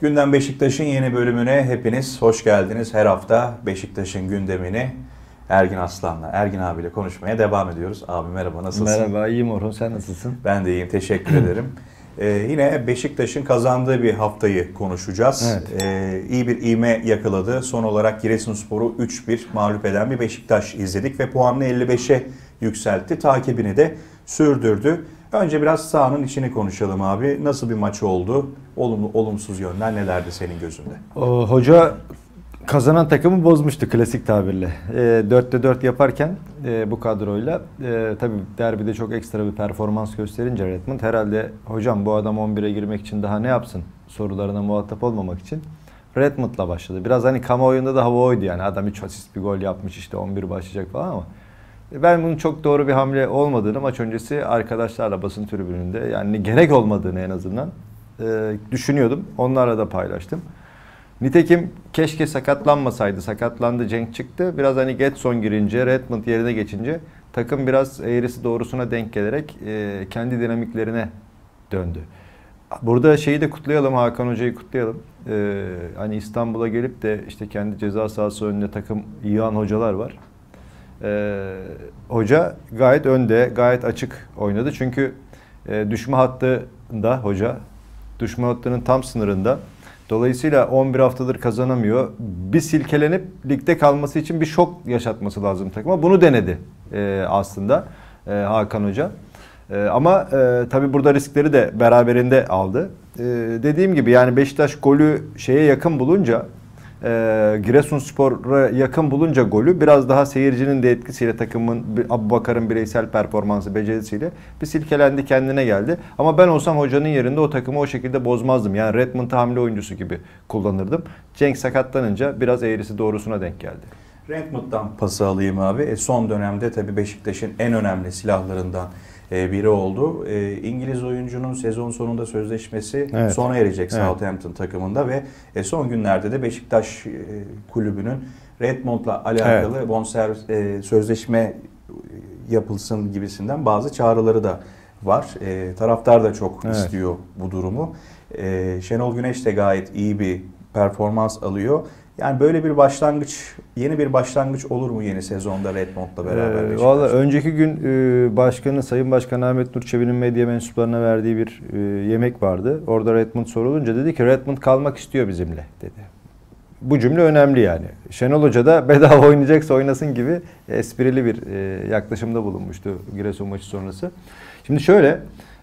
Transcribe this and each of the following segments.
Gündem Beşiktaş'ın yeni bölümüne hepiniz hoş geldiniz. Her hafta Beşiktaş'ın gündemini Ergin Aslan'la, Ergin abiyle konuşmaya devam ediyoruz. Abi merhaba, nasılsın? Merhaba, iyiyim Orhun. Sen nasılsın? Ben de iyiyim, teşekkür ederim. Yine Beşiktaş'ın kazandığı bir haftayı konuşacağız. Evet. İyi bir ivme yakaladı. Son olarak Giresunspor'u 3-1 mağlup eden bir Beşiktaş izledik ve puanını 55'e yükseltti. Takibini de sürdürdü. Önce biraz sahanın içini konuşalım abi. Nasıl bir maç oldu? Olumlu, olumsuz yönler nelerdi senin gözünde? Hoca kazanan takımı bozmuştu klasik tabirle. 4'te 4 yaparken bu kadroyla tabii derbide çok ekstra bir performans gösterince Redmond herhalde hocam bu adam 11'e girmek için daha ne yapsın sorularına muhatap olmamak için Redmond'la başladı. Biraz hani kamuoyunda da hava oydu yani adam 3 asist bir gol yapmış işte 11 başlayacak falan ama ben bunun çok doğru bir hamle olmadığını maç öncesi arkadaşlarla basın tribününde yani gerek olmadığını en azından düşünüyordum. Onlarla da paylaştım. Nitekim keşke sakatlanmasaydı. Sakatlandı, Cenk çıktı. Biraz hani Getson girince, Redmond yerine geçince takım biraz eğrisi doğrusuna denk gelerek kendi dinamiklerine döndü. Burada şeyi de kutlayalım, Hakan Hoca'yı kutlayalım. Hani İstanbul'a gelip de işte kendi ceza sahası önüne takım yığan hocalar var. Hoca gayet önde, gayet açık oynadı. Çünkü düşme hattında hoca, düşme hattının tam sınırında. Dolayısıyla 11 haftadır kazanamıyor. Bir silkelenip ligde kalması için bir şok yaşatması lazım takıma. Bunu denedi aslında Hakan Hoca. Ama tabii burada riskleri de beraberinde aldı. Dediğim gibi yani Beşiktaş golü şeye yakın bulunca Giresunspor'a yakın bulunca golü biraz daha seyircinin de etkisiyle takımın Abubakar'ın bireysel performansı becerisiyle bir silkelendi kendine geldi. Ama ben olsam hocanın yerinde o takımı o şekilde bozmazdım. Yani Redmond'u hamle oyuncusu gibi kullanırdım. Cenk sakatlanınca biraz eğrisi doğrusuna denk geldi. Redmond'dan pası alayım abi. Son dönemde tabii Beşiktaş'ın en önemli silahlarından biri oldu. İngiliz oyuncunun sezon sonunda sözleşmesi sona erecek Southampton takımında ve son günlerde de Beşiktaş kulübünün Redmond'la alakalı bonservis sözleşme yapılsın gibisinden bazı çağrıları da var. Taraftar da çok istiyor bu durumu. Şenol Güneş de gayet iyi bir performans alıyor. Yani böyle bir başlangıç, yeni bir başlangıç olur mu yeni sezonda Redmond'la beraber Beşiktaş? Valla önceki gün başkanı, Sayın Başkan Ahmet Nur Çebi'nin medya mensuplarına verdiği bir yemek vardı. Orada Redmond sorulunca dedi ki Redmond kalmak istiyor bizimle dedi. Bu cümle önemli yani. Şenol Hoca da bedava oynayacaksa oynasın gibi esprili bir yaklaşımda bulunmuştu Giresun maçı sonrası. Şimdi şöyle,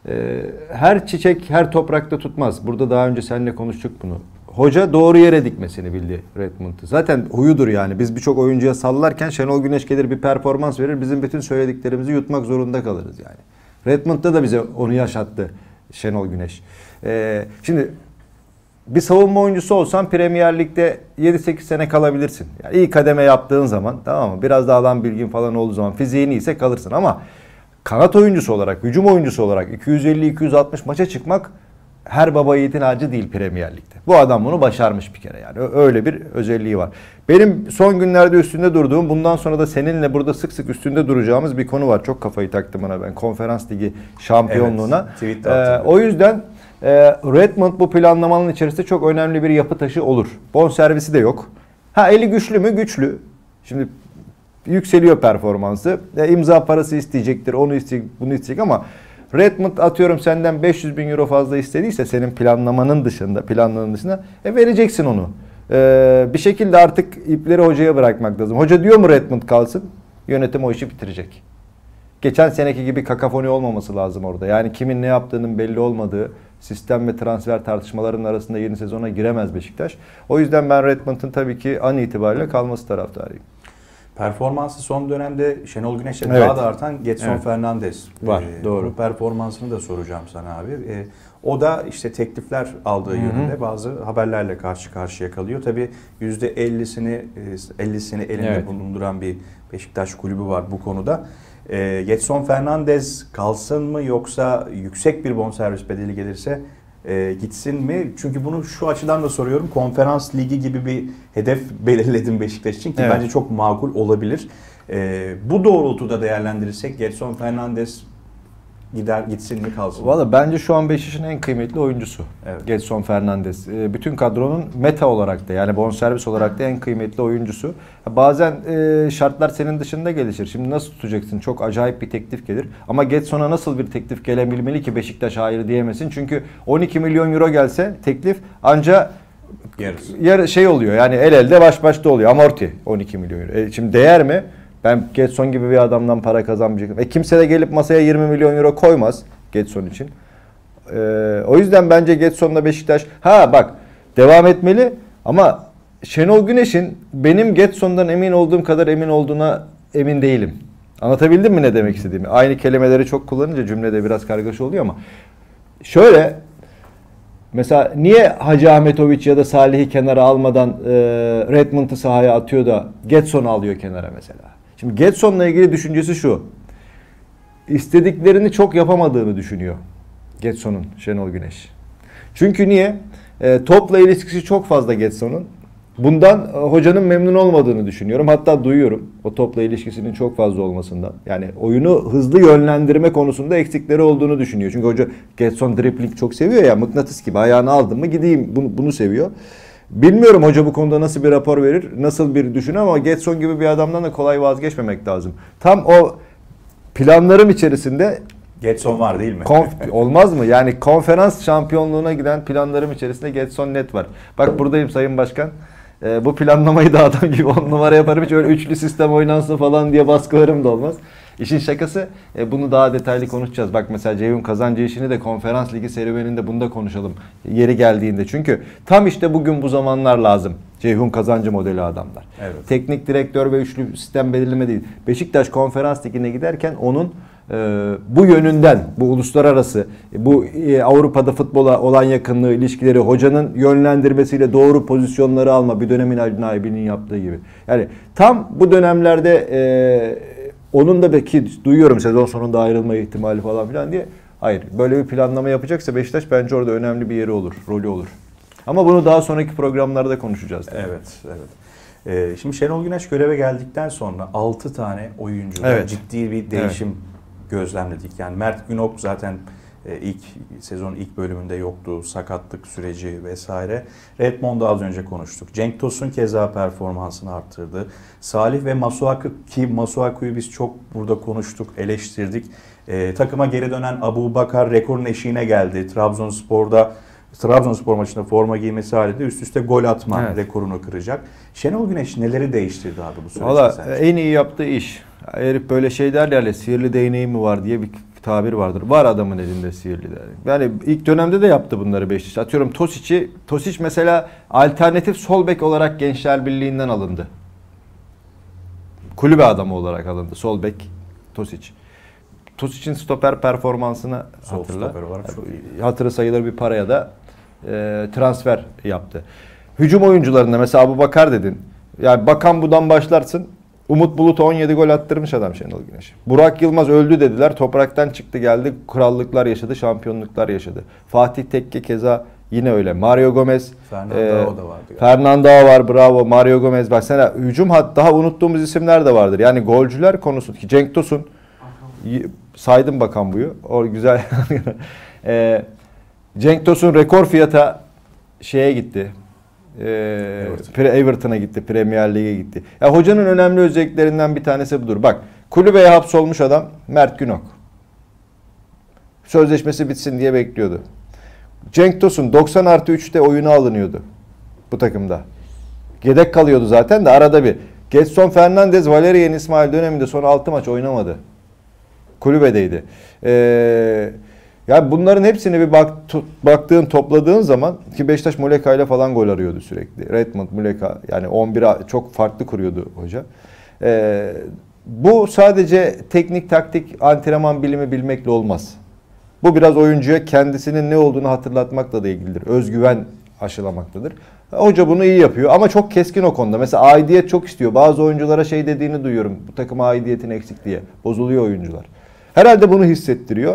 her çiçek her toprakta tutmaz. Burada daha önce seninle konuştuk bunu. Hoca doğru yere dikmesini bildi Redmond'u. Zaten huyudur yani. Biz birçok oyuncuya sallarken Şenol Güneş gelir bir performans verir. Bizim bütün söylediklerimizi yutmak zorunda kalırız yani. Redmond'da da bize onu yaşattı Şenol Güneş. Şimdi bir savunma oyuncusu olsan Premier Lig'de 7-8 sene kalabilirsin. Yani iyi kademe yaptığın zaman tamam mı? Biraz da alan bilgin falan olduğu zaman fiziğin iyiyse kalırsın ama kanat oyuncusu olarak, hücum oyuncusu olarak 250-260 maça çıkmak her baba yiğidin harcı değil Premier Lig'de. Bu adam bunu başarmış bir kere yani. Öyle bir özelliği var. Benim son günlerde üstünde durduğum, bundan sonra da seninle burada sık sık üstünde duracağımız bir konu var. Çok kafayı taktım ona ben. Konferans Ligi şampiyonluğuna. O yüzden Redmond bu planlamanın içerisinde çok önemli bir yapı taşı olur. Bonservisi de yok. Eli güçlü mü? Güçlü. Şimdi yükseliyor performansı. İmza parası isteyecektir. Onu isteyecek, bunu isteyecek ama Redmond atıyorum senden 500 bin euro fazla istediyse senin planlamanın dışında vereceksin onu. Bir şekilde artık ipleri hocaya bırakmak lazım. Hoca diyor mu Redmond kalsın? Yönetim o işi bitirecek. Geçen seneki gibi kakafoni olmaması lazım orada. Yani kimin ne yaptığının belli olmadığı sistem ve transfer tartışmalarının arasında yeni sezona giremez Beşiktaş. O yüzden ben Redmond'un tabii ki an itibariyle kalması taraftarıyım. Performansı son dönemde Şenol Güneş'e daha da artan Getson Fernandes var. Doğru. Bu performansını da soracağım sana abi. O da işte teklifler aldığı yönünde bazı haberlerle karşı karşıya kalıyor. Tabii %50'sini elinde bulunduran bir Beşiktaş kulübü var bu konuda. Getson Fernandes kalsın mı yoksa yüksek bir bonservis bedeli gelirse gitsin mi? Çünkü bunu şu açıdan da soruyorum. Konferans Ligi gibi bir hedef belirledim Beşiktaş için ki bence çok makul olabilir. Bu doğrultuda değerlendirirsek Getson Fernandes gitsin mi kalsın mı? Valla bence şu an Beşiktaş'ın en kıymetli oyuncusu. Evet. Gedson Fernandes. Bütün kadronun meta olarak da yani bonservis olarak da en kıymetli oyuncusu. Bazen şartlar senin dışında gelişir. Şimdi nasıl tutacaksın? Çok acayip bir teklif gelir. Ama Gedson'a nasıl bir teklif gelebilmeli ki Beşiktaş hayır diyemesin? Çünkü 12 milyon euro gelse teklif anca şey oluyor yani el elde baş başta oluyor. Amorti 12 milyon euro. Şimdi değer mi? Ben Gedson gibi bir adamdan para kazanmayacağım. Kimse de gelip masaya 20 milyon euro koymaz Gedson için. O yüzden bence Gedson'la Beşiktaş bak devam etmeli ama Şenol Güneş'in benim Gedson'dan emin olduğum kadar emin olduğuna emin değilim. Anlatabildim mi ne demek istediğimi? Aynı kelimeleri çok kullanınca cümlede biraz kargaşa oluyor ama şöyle mesela niye Hacı Ahmetoviç ya da Salih'i kenara almadan Redmond'u sahaya atıyor da Gedson'u alıyor kenara mesela? Şimdi Gedson'la ilgili düşüncesi şu. İstediklerini çok yapamadığını düşünüyor Gedson'un Şenol Güneş. Çünkü niye? Topla ilişkisi çok fazla Gedson'un. Bundan hocanın memnun olmadığını düşünüyorum. Hatta duyuyorum o topla ilişkisinin çok fazla olmasından. Yani oyunu hızlı yönlendirme konusunda eksikleri olduğunu düşünüyor. Çünkü hoca Gedson dribbling çok seviyor ya, mıknatıs gibi ayağını aldım mı gideyim bunu seviyor. Bilmiyorum hoca bu konuda nasıl bir rapor verir, nasıl bir düşünür ama Gedson gibi bir adamdan da kolay vazgeçmemek lazım. Tam o planlarım içerisinde Gedson var değil mi? Olmaz mı? Yani konferans şampiyonluğuna giden planlarım içerisinde Gedson net var. Bak buradayım Sayın Başkan. Bu planlamayı da adam gibi 10 numara yaparım. Hiç öyle üçlü sistem oynansın falan diye baskılarım da olmaz. İşin şakası bunu daha detaylı konuşacağız. Bak mesela Ceyhun Kazancı işini de konferans ligi serüveninde bunu da konuşalım. Yeri geldiğinde. Çünkü tam işte bugün bu zamanlar lazım. Ceyhun Kazancı modeli adamlar. Evet. Teknik direktör ve üçlü sistem belirleme değil. Beşiktaş konferans ligine giderken onun bu yönünden, bu uluslararası, bu Avrupa'da futbola olan yakınlığı, ilişkileri, hocanın yönlendirmesiyle doğru pozisyonları alma, bir dönemin Ali Naimi'nin yaptığı gibi. Yani tam bu dönemlerde onun da belki duyuyorum sezon sonunda ayrılma ihtimali falan filan diye. Hayır, böyle bir planlama yapacaksa Beşiktaş bence orada önemli bir yeri olur, rolü olur. Ama bunu daha sonraki programlarda konuşacağız. Evet. Şimdi Şenol Güneş göreve geldikten sonra 6 tane oyuncuda ciddi bir değişim gözlemledik. Yani Mert Günok zaten sezonun ilk bölümünde yoktu. Sakatlık süreci vesaire. Redmond'u az önce konuştuk. Cenk Tosun keza performansını arttırdı. Salih ve Masuaku ki Masuaku'yu biz çok burada konuştuk, eleştirdik. Takıma geri dönen Abubakar rekorun eşiğine geldi. Trabzonspor maçında forma giymesi halinde üst üste gol atma rekorunu kıracak. Şenol Güneş neleri değiştirdi abi bu süreçte? Valla en iyi yaptığı iş. Herif böyle şey derler ya, sihirli değneği mi var diye bir tabir vardır. Var adamın elinde sihirli değnek. Yani ilk dönemde de yaptı bunları Beşiktaş. Atıyorum Tosic mesela alternatif sol bek olarak Gençler Birliği'nden alındı. Kulübe adamı olarak alındı. Sol bek Tosic. Tosic'in stoper performansını hatırla. Hatırı sayılır bir paraya da transfer yaptı. Hücum oyuncularında mesela Abubakar dedin. Yani Bakan Bu'dan başlarsın. Umut Bulut'a 17 gol attırmış adam Şenol Güneş. Burak Yılmaz öldü dediler. Topraktan çıktı geldi. Krallıklar yaşadı, şampiyonluklar yaşadı. Fatih Tekke keza yine öyle. Mario Gomez. Fernando da vardı. Fernando var, bravo. Mario Gomez. Bak sana hücum daha unuttuğumuz isimler de vardır. Yani golcüler konusu. Cenk Tosun. Saydım Bakan Bu'yu. O güzel. Cenk Tosun rekor fiyata şeye gitti. Everton'a gitti. Premier Lig'e gitti. Ya hocanın önemli özelliklerinden bir tanesi budur. Bak kulübeye hapsolmuş adam Mert Günok. Sözleşmesi bitsin diye bekliyordu. Cenk Tosun 90+3'te oyuna alınıyordu bu takımda. Yedek kalıyordu zaten de arada bir. Gedson Fernandes, Valerian İsmail döneminde son 6 maç oynamadı. Kulübedeydi. Yani bunların hepsini bir baktığın, topladığın zaman ki Beşiktaş Muleka ile falan gol arıyordu sürekli. Redmond, Muleka yani 11'e çok farklı kuruyordu hoca. Bu sadece teknik, taktik, antrenman bilimi bilmekle olmaz. Bu biraz oyuncuya kendisinin ne olduğunu hatırlatmakla da ilgilidir. Özgüven aşılamaktadır. Hoca bunu iyi yapıyor ama çok keskin o konuda. Mesela aidiyet çok istiyor. Bazı oyunculara şey dediğini duyuyorum. Bu takıma aidiyetin eksik diye. Bozuluyor oyuncular. Herhalde bunu hissettiriyor.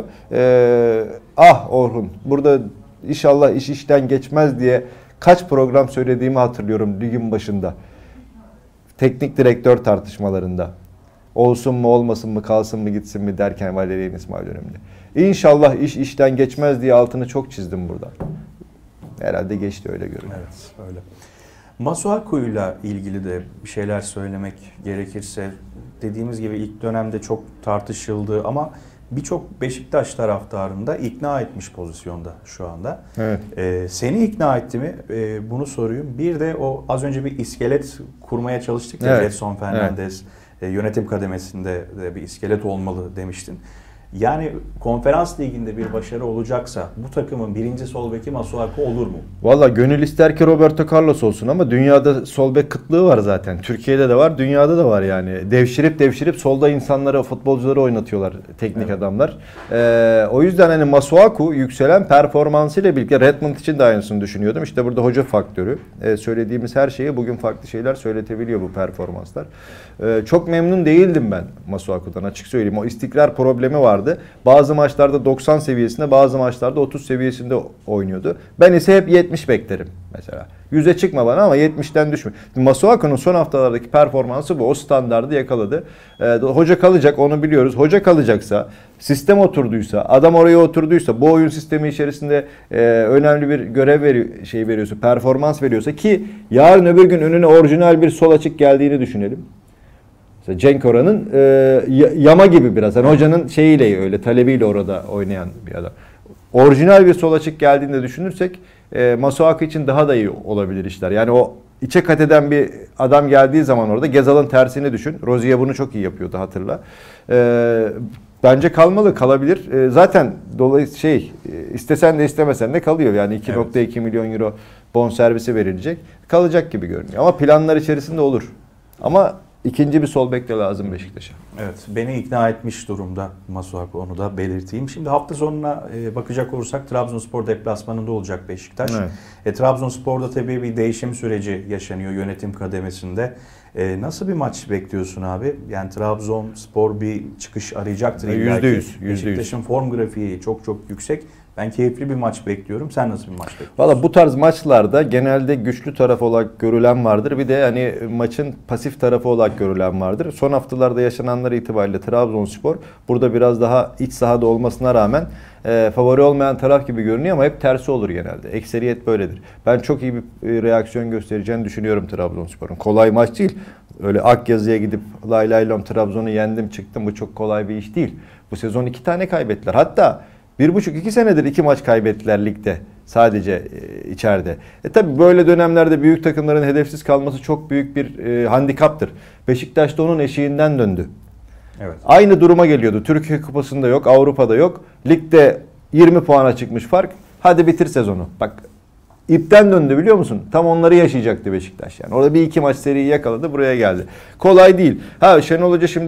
Orhun burada inşallah iş işten geçmez diye kaç program söylediğimi hatırlıyorum ligin başında. Teknik direktör tartışmalarında. Olsun mu olmasın mı kalsın mı gitsin mi derken Valerian İsmail döneminde. İnşallah iş işten geçmez diye altını çok çizdim burada. Herhalde geçti, öyle görünüyor. Evet, öyle. Masuaku'yla ilgili de bir şeyler söylemek gerekirse, dediğimiz gibi ilk dönemde çok tartışıldı ama birçok Beşiktaş taraftarını da ikna etmiş pozisyonda şu anda. Evet. Seni ikna etti mi? Bunu sorayım. Bir de o az önce bir iskelet kurmaya çalıştık ya, evet. Gedson Fernandes yönetim kademesinde de bir iskelet olmalı demiştin. Yani Konferans Ligi'nde bir başarı olacaksa bu takımın birinci sol beki Masuaku olur mu? Valla gönül ister ki Roberto Carlos olsun ama dünyada sol bek kıtlığı var zaten. Türkiye'de de var, dünyada da var yani. Devşirip solda insanları, futbolcuları oynatıyorlar teknik adamlar. O yüzden hani Masuaku yükselen performansıyla birlikte, Redmond için de aynısını düşünüyordum. İşte burada hoca faktörü. Söylediğimiz her şeyi bugün farklı şeyler söyletebiliyor bu performanslar. Çok memnun değildim ben Masuaku'dan, açık söyleyeyim. O istikrar problemi vardı. Bazı maçlarda 90 seviyesinde, bazı maçlarda 30 seviyesinde oynuyordu. Ben ise hep 70 beklerim mesela. 100'e çıkma bana ama 70'ten düşme. Masuaku'nun son haftalardaki performansı bu. O standardı yakaladı. Hoca kalacak, onu biliyoruz. Hoca kalacaksa, sistem oturduysa, adam oraya oturduysa, bu oyun sistemi içerisinde önemli bir görev veriyorsa, performans veriyorsa, ki yarın öbür gün önüne orijinal bir sol açık geldiğini düşünelim. Cenk Oran'ın yama gibi biraz. Yani hocanın şeyiyle, öyle talebiyle orada oynayan bir adam. Orijinal bir sol açık geldiğinde düşünürsek Masuaku için daha da iyi olabilir işler. Yani o içe kat eden bir adam geldiği zaman orada Gezal'ın tersini düşün. Rozier bunu çok iyi yapıyordu, hatırla. Bence kalmalı, kalabilir. Zaten dolayısıyla istesen de istemesen de kalıyor. Yani 2.2 milyon euro bonservisi verilecek. Kalacak gibi görünüyor. Ama planlar içerisinde olur. Ama İkinci bir sol bek de lazım Beşiktaş'a. Evet, beni ikna etmiş durumda Masuaku, onu da belirteyim. Şimdi hafta sonuna bakacak olursak Trabzonspor deplasmanında olacak Beşiktaş. Evet. Trabzonspor'da tabii bir değişim süreci yaşanıyor yönetim kademesinde. Nasıl bir maç bekliyorsun abi? Yani Trabzonspor bir çıkış arayacaktır. %100. Beşiktaş'ın form grafiği çok yüksek. Ben keyifli bir maç bekliyorum. Sen nasıl bir maç bekliyorsun? Valla bu tarz maçlarda genelde güçlü taraf olarak görülen vardır. Bir de hani maçın pasif tarafı olarak görülen vardır. Son haftalarda yaşananlar itibariyle Trabzonspor burada biraz daha iç sahada olmasına rağmen favori olmayan taraf gibi görünüyor ama hep tersi olur genelde. Ekseriyet böyledir. Ben çok iyi bir reaksiyon göstereceğini düşünüyorum Trabzonspor'un. Kolay maç değil. Öyle Akyazı'ya gidip lay lay lom Trabzon'u yendim çıktım, bu çok kolay bir iş değil. Bu sezon 2 tane kaybettiler. Hatta 1,5-2 senedir 2 maç kaybettiler ligde. Sadece içeride. Tabi böyle dönemlerde büyük takımların hedefsiz kalması çok büyük bir handikaptır. Beşiktaş da onun eşiğinden döndü. Evet. Aynı duruma geliyordu. Türkiye Kupası'nda yok, Avrupa'da yok. Ligde 20 puana çıkmış fark. Hadi bitir sezonu. Bak, ipten döndü, biliyor musun? Tam onları yaşayacaktı Beşiktaş yani. Orada bir iki maç seriyi yakaladı, buraya geldi. Kolay değil. Şenol Hoca şimdi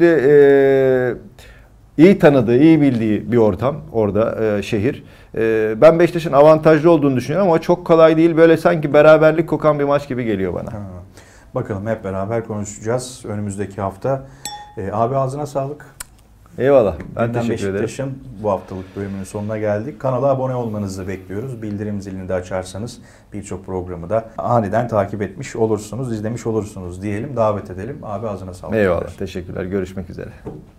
iyi tanıdığı, iyi bildiği bir ortam orada, şehir. Ben Beşiktaş'ın avantajlı olduğunu düşünüyorum ama çok kolay değil. Böyle sanki beraberlik kokan bir maç gibi geliyor bana. Bakalım, hep beraber konuşacağız önümüzdeki hafta. Abi ağzına sağlık. Eyvallah. Ben teşekkür ederim. Beşiktaş'ın bu haftalık bölümünün sonuna geldik. Kanala abone olmanızı bekliyoruz. Bildirim zilini de açarsanız birçok programı da aniden takip etmiş olursunuz, izlemiş olursunuz diyelim, davet edelim. Abi ağzına sağlık. Eyvallah. Teşekkürler. Görüşmek üzere.